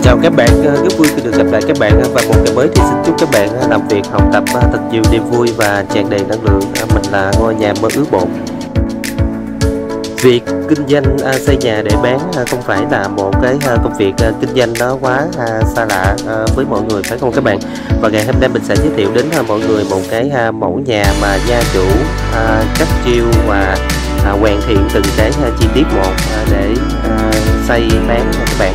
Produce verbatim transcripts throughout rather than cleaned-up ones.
Chào các bạn, rất vui khi được gặp lại các bạn và một ngày mới thì xin chúc các bạn làm việc, học tập thật nhiều niềm vui và tràn đầy năng lượng. Mình là Ngôi Nhà Mơ Ước Bột. Việc kinh doanh xây nhà để bán không phải là một cái công việc kinh doanh nó quá xa lạ với mọi người, phải không các bạn? Và ngày hôm nay mình sẽ giới thiệu đến mọi người một cái mẫu nhà mà gia chủ cắt chiêu và hoàn thiện từng cái chi tiết một để xây bán các bạn.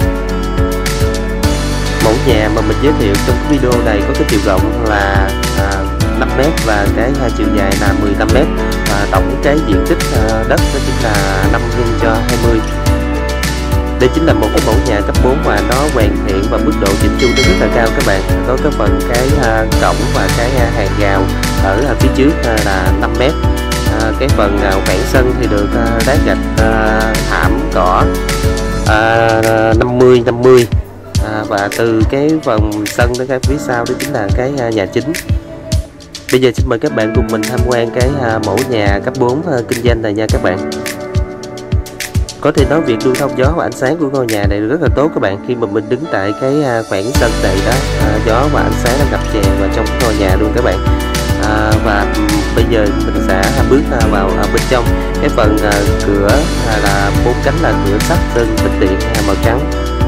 Mẫu nhà mà mình giới thiệu trong cái video này có cái chiều rộng là à, năm mét và cái chiều dài là mười lăm mét, và tổng cái diện tích à, đất đó chính là năm nhân cho hai mươi. Đây chính là một cái mẫu nhà cấp bốn mà nó hoàn thiện và mức độ chỉnh chu nó rất là cao các bạn. Có cái phần cái à, cổng và cái à, hàng rào ở à, phía trước à, là năm mét. À, cái phần à, khoảng sân thì được à, đá gạch à, thảm cỏ à, năm mươi năm mươi. À, và từ cái phần sân đến cái phía sau đó chính là cái uh, nhà chính. Bây giờ xin mời các bạn cùng mình tham quan cái uh, mẫu nhà cấp bốn uh, kinh doanh này nha các bạn. Có thể nói việc lưu thông gió và ánh sáng của ngôi nhà này rất là tốt các bạn. Khi mà mình đứng tại cái uh, khoảng sân này đó, uh, gió và ánh sáng nó ngập tràn vào trong ngôi nhà luôn các bạn. À, và um, bây giờ mình sẽ bước uh, vào uh, bên trong. Cái phần uh, cửa uh, là bốn cánh là cửa sắt sơn bích điện uh, màu trắng.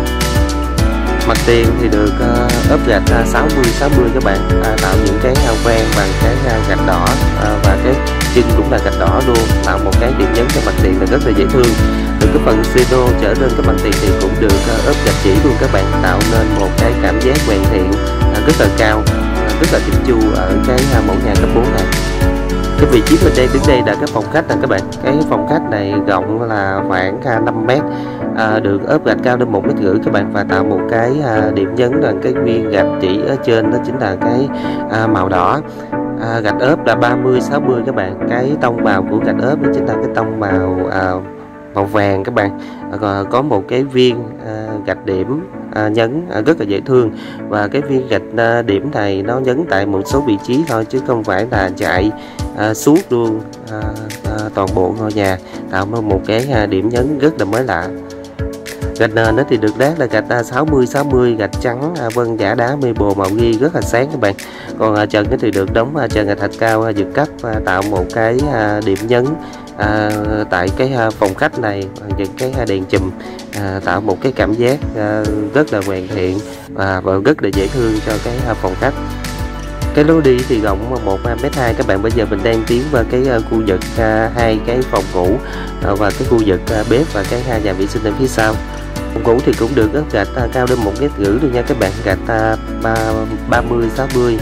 Mặt tiền thì được uh, ốp gạch uh, sáu mươi sáu mươi các bạn, uh, tạo những cái uh, khoan bằng cái uh, gạch đỏ uh, và cái chân cũng là gạch đỏ luôn, tạo một cái điểm nhấn cho mặt tiền là rất là dễ thương. Từ cái phần xê đô trở lên cái mặt tiền thì cũng được uh, ốp gạch chỉ luôn các bạn, tạo nên một cái cảm giác hoàn thiện uh, rất là cao, uh, rất là chỉnh chu ở cái uh, mẫu nhà cấp bốn này. Cái vị trí mình đang đứng đây là cái phòng khách nè các bạn. Cái phòng khách này rộng là khoảng năm mét, à, được ốp gạch cao đến một mét rưỡi các bạn, và tạo một cái à, điểm nhấn là cái viên gạch chỉ ở trên đó chính là cái à, màu đỏ. À, gạch ốp là ba mươi sáu mươi các bạn. Cái tông màu của gạch ốp đó chính là cái tông màu à, màu vàng các bạn. À, có một cái viên à, gạch điểm à, nhấn à, rất là dễ thương, và cái viên gạch à, điểm này nó nhấn tại một số vị trí thôi chứ không phải là chạy à, suốt luôn à, à, toàn bộ ngôi nhà, tạo nên một cái à, điểm nhấn rất là mới lạ. Gạch nền nó thì được đát là gạch sáu mươi sáu mươi, gạch trắng à, vân giả đá mê bồ màu ghi rất là sáng các bạn. Còn à, trần thì được đóng à, trần thạch cao à, vượt cấp à, tạo một cái à, điểm nhấn à, tại cái à, phòng khách này bằng những cái à, đèn chùm, à, tạo một cái cảm giác à, rất là hoàn thiện và, và rất là dễ thương cho cái à, phòng khách. Cái lối đi thì rộng một mét hai các bạn. Bây giờ mình đang tiến vào cái uh, khu vực uh, hai cái phòng ngủ uh, và cái khu vực uh, bếp và cái hai nhà vệ sinh ở phía sau. Phòng ngủ thì cũng được ốp gạch uh, cao đến một mét rưỡi luôn nha các bạn, gạch uh, ba mươi sáu mươi.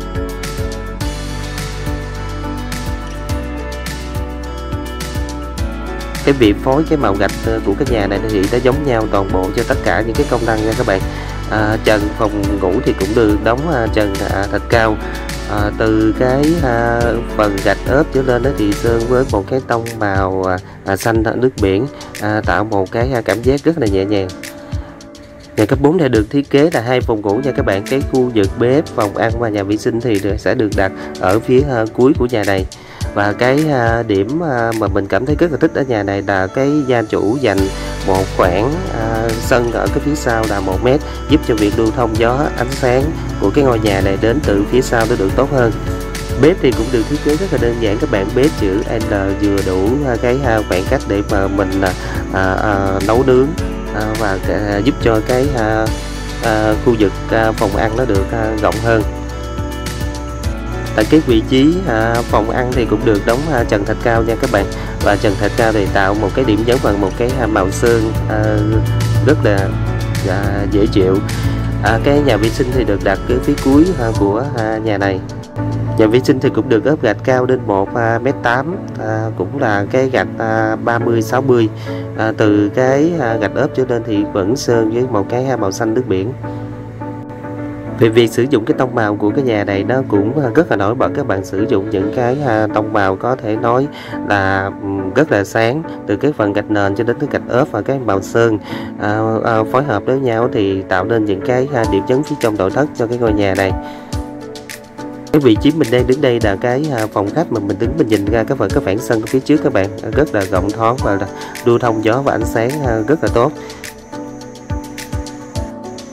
Cái vị phối cái màu gạch của cái nhà này thì nó giống nhau toàn bộ cho tất cả những cái công năng nha các bạn. À, trần phòng ngủ thì cũng được đóng à, trần à, thạch cao. À, từ cái à, phần gạch ốp trở lên đó thì sơn với một cái tông màu à, à, xanh nước biển, à, tạo một cái à, cảm giác rất là nhẹ nhàng. Nhà cấp bốn này được thiết kế là hai phòng ngủ nha các bạn. Cái khu vực bếp, phòng ăn và nhà vệ sinh thì sẽ được đặt ở phía uh, cuối của nhà này. Và cái uh, điểm uh, mà mình cảm thấy rất là thích ở nhà này là cái gia chủ dành một khoảng uh, sân ở cái phía sau là một mét, giúp cho việc lưu thông gió, ánh sáng của cái ngôi nhà này đến từ phía sau nó được tốt hơn. Bếp thì cũng được thiết kế rất là đơn giản các bạn, bếp chữ L vừa đủ uh, cái uh, khoảng cách để mà mình uh, uh, nấu nướng. À, và à, giúp cho cái à, à, khu vực à, phòng ăn nó được à, rộng hơn. Tại cái vị trí à, phòng ăn thì cũng được đóng à, trần thạch cao nha các bạn, và trần thạch cao thì tạo một cái điểm nhấn bằng một cái à, màu sơn à, rất là à, dễ chịu. À, cái nhà vệ sinh thì được đặt ở phía cuối à, của à, nhà này. Nhà vệ sinh thì cũng được ốp gạch cao đến một mét tám, à, cũng là cái gạch à, ba mươi sáu mươi. À, từ cái à, gạch ốp trở lên thì vẫn sơn với một cái màu xanh nước biển. Về việc sử dụng cái tông màu của cái nhà này nó cũng rất là nổi bật. Các bạn sử dụng những cái à, tông màu có thể nói là rất là sáng, từ cái phần gạch nền cho đến cái gạch ốp và cái màu sơn à, à, phối hợp với nhau thì tạo nên những cái à, điểm nhấn phía trong nội thất cho cái ngôi nhà này. Cái vị trí mình đang đứng đây là cái phòng khách mà mình đứng mình nhìn ra cái phần cái phản sân phía trước các bạn, rất là rộng thoáng và lưu thông gió và ánh sáng rất là tốt.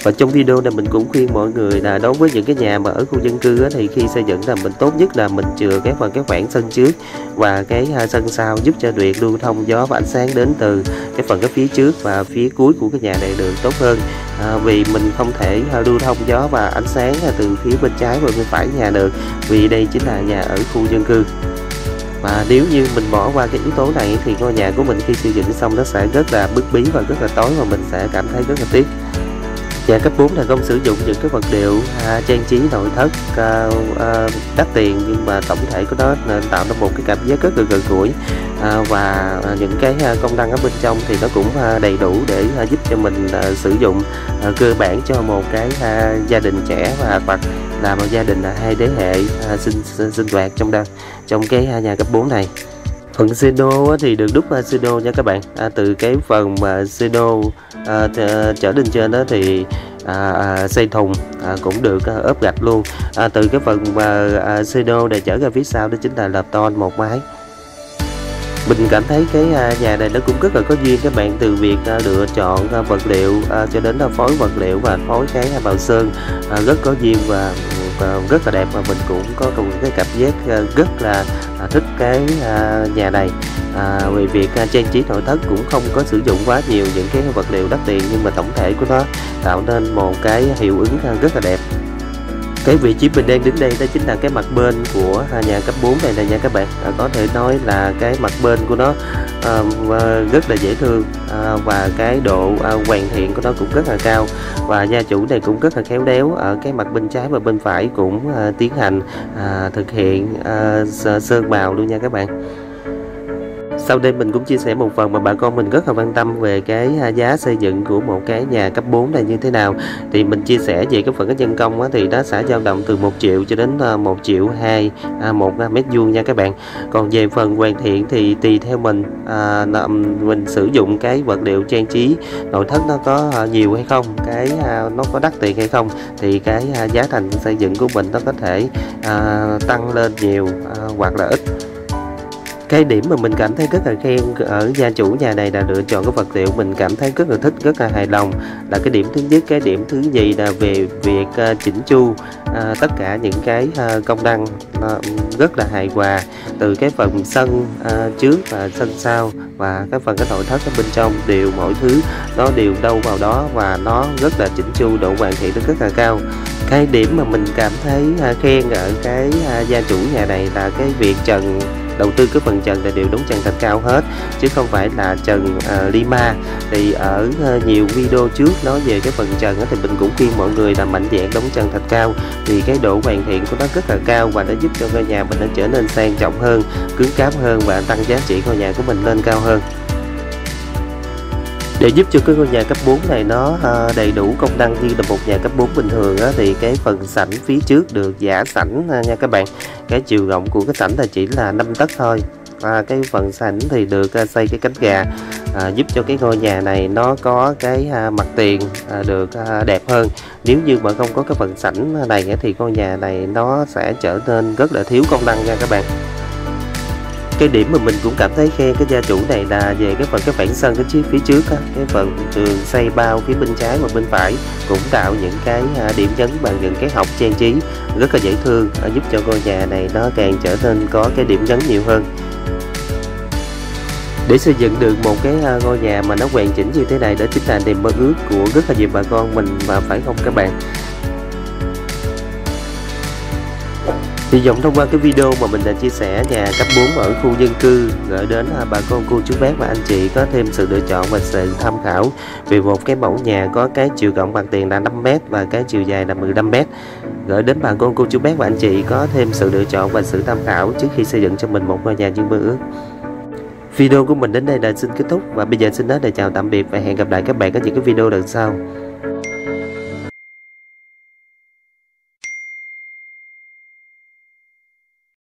Và trong video này mình cũng khuyên mọi người là đối với những cái nhà mà ở khu dân cư á, thì khi xây dựng là mình tốt nhất là mình chừa cái phần cái khoảng sân trước và cái sân sau, giúp cho việc lưu thông gió và ánh sáng đến từ cái phần cái phía trước và phía cuối của cái nhà này được tốt hơn. À, vì mình không thể lưu thông gió và ánh sáng từ phía bên trái và bên phải nhà được, vì đây chính là nhà ở khu dân cư. Và nếu như mình bỏ qua cái yếu tố này thì ngôi nhà của mình khi xây dựng xong nó sẽ rất là bức bí và rất là tối, và mình sẽ cảm thấy rất là tiếc. Nhà cấp bốn là không sử dụng những cái vật liệu à, trang trí nội thất à, à, đắt tiền, nhưng mà tổng thể của nó nên tạo ra một cái cảm giác rất là gần gũi, à, và à, những cái à, công năng ở bên trong thì nó cũng à, đầy đủ để à, giúp cho mình à, sử dụng à, cơ bản cho một cái à, gia đình trẻ, và hoặc là một gia đình à, hai thế hệ à, sinh sinh hoạt trong đó trong cái à, nhà cấp bốn này. Phần seno thì được đúc seno nha các bạn, à, từ cái phần mà seno à, trở lên trên đó thì à, à, xây thùng à, cũng được à, ốp gạch luôn. À, từ cái phần mà à, seno để trở ra phía sau đó chính là lợp tôn một mái. Mình cảm thấy cái à, nhà này nó cũng rất là có duyên các bạn, từ việc à, lựa chọn à, vật liệu à, cho đến là phối vật liệu và phối cái à, màu sơn à, rất có duyên và rất là đẹp, mà mình cũng có một cái cảm giác rất là thích cái nhà này. À, về việc trang trí nội thất cũng không có sử dụng quá nhiều những cái vật liệu đắt tiền, nhưng mà tổng thể của nó tạo nên một cái hiệu ứng rất là đẹp. Cái vị trí mình đang đứng đây đó chính là cái mặt bên của nhà cấp bốn này nè nha các bạn. À, có thể nói là cái mặt bên của nó à, rất là dễ thương, à, và cái độ à, hoàn thiện của nó cũng rất là cao, và gia chủ này cũng rất là khéo léo, ở cái mặt bên trái và bên phải cũng à, tiến hành à, thực hiện à, sơn màu luôn nha các bạn. Sau đây mình cũng chia sẻ một phần mà bà con mình rất là quan tâm về cái giá xây dựng của một cái nhà cấp bốn này như thế nào. Thì mình chia sẻ về cái phần cái nhân công á, thì nó sẽ dao động từ một triệu cho đến một triệu hai một mét vuông nha các bạn. Còn về phần hoàn thiện thì tùy theo mình, à, mình sử dụng cái vật liệu trang trí nội thất nó có nhiều hay không, cái nó có đắt tiền hay không, thì cái giá thành xây dựng của mình nó có thể à, tăng lên nhiều à, hoặc là ít. Cái điểm mà mình cảm thấy rất là khen ở gia chủ nhà này là lựa chọn cái vật liệu mình cảm thấy rất là thích, rất là hài lòng, là cái điểm thứ nhất. Cái điểm thứ nhì là về việc uh, chỉnh chu uh, tất cả những cái uh, công năng uh, rất là hài hòa, từ cái phần sân uh, trước và sân sau và cái phần cái nội thất ở bên trong đều mọi thứ nó đều đâu vào đó, và nó rất là chỉnh chu, độ hoàn thiện nó rất là cao. Cái điểm mà mình cảm thấy uh, khen ở cái uh, gia chủ nhà này là cái việc trần, đầu tư cái phần trần là đều đóng trần thạch cao hết, chứ không phải là trần uh, Lima. Thì ở uh, nhiều video trước nói về cái phần trần đó, thì mình cũng khuyên mọi người là mạnh dạn đóng trần thạch cao, vì cái độ hoàn thiện của nó rất là cao, và nó giúp cho ngôi nhà mình nó trở nên sang trọng hơn, cứng cáp hơn, và tăng giá trị ngôi nhà của mình lên cao hơn. Để giúp cho cái ngôi nhà cấp bốn này nó đầy đủ công năng như là một nhà cấp bốn bình thường á, thì cái phần sảnh phía trước được giả sảnh nha các bạn. Cái chiều rộng của cái sảnh là chỉ là năm tấc thôi. À, cái phần sảnh thì được xây cái cánh gà, à, giúp cho cái ngôi nhà này nó có cái à, mặt tiền à, được à, đẹp hơn. Nếu như mà không có cái phần sảnh này thì ngôi nhà này nó sẽ trở nên rất là thiếu công năng nha các bạn. Cái điểm mà mình cũng cảm thấy khen cái gia chủ này là về cái phần cái phản sân cái chiếc phía trước á, cái phần tường xây bao phía bên trái và bên phải cũng tạo những cái điểm nhấn bằng những cái hộc trang trí rất là dễ thương, giúp cho ngôi nhà này nó càng trở nên có cái điểm nhấn nhiều hơn. Để xây dựng được một cái ngôi nhà mà nó hoàn chỉnh như thế này, đó chính là niềm mơ ước của rất là nhiều bà con mình, mà phải không các bạn? Hy vọng thông qua cái video mà mình đã chia sẻ nhà cấp bốn ở khu dân cư gửi đến bà con cô chú bác và anh chị có thêm sự lựa chọn và sự tham khảo về một cái mẫu nhà có cái chiều rộng bằng tiền là năm mét và cái chiều dài là mười lăm mét, gửi đến bà con cô chú bác và anh chị có thêm sự lựa chọn và sự tham khảo trước khi xây dựng cho mình một ngôi nhà như mơ ước. Video của mình đến đây là xin kết thúc, và bây giờ xin nói lời chào tạm biệt và hẹn gặp lại các bạn ở những cái video lần sau.